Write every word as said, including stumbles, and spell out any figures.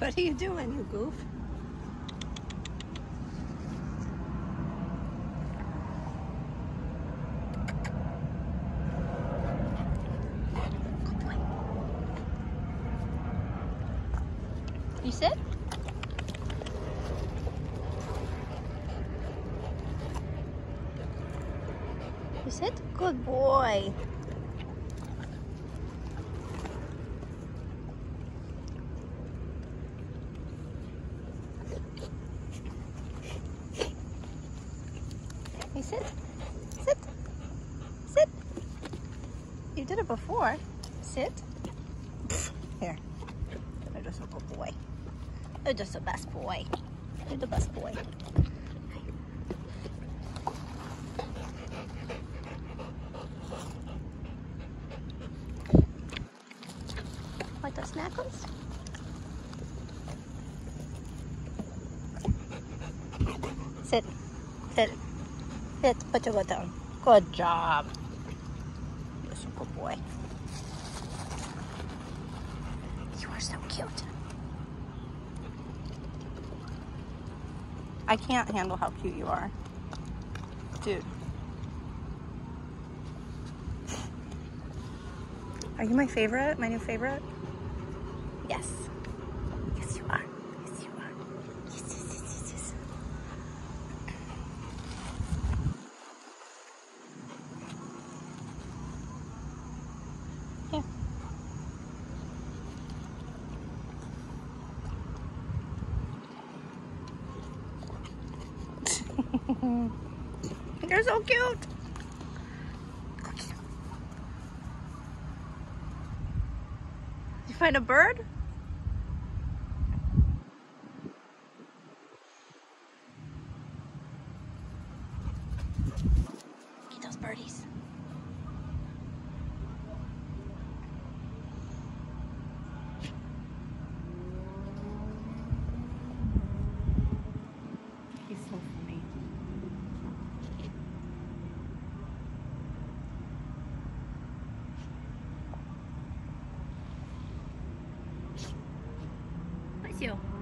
What are you doing, you goof? Good boy. You sit? You sit? Good boy. You sit? Sit? Sit? You did it before. Sit. Here. You're just a good boy. You're just the best boy. You're the best boy. Like the snackles? Sit. Sit. Sit. Put your foot down. Good job. You're so good boy. You are so cute. I can't handle how cute you are. Dude. Are you my favorite? My new favorite? Yes. Yes, you are. Yes, you are. Yes, yes, yes, yes, yes. Here. You're so cute. Did you find a bird? Get those birdies. He's so funny. Bless you.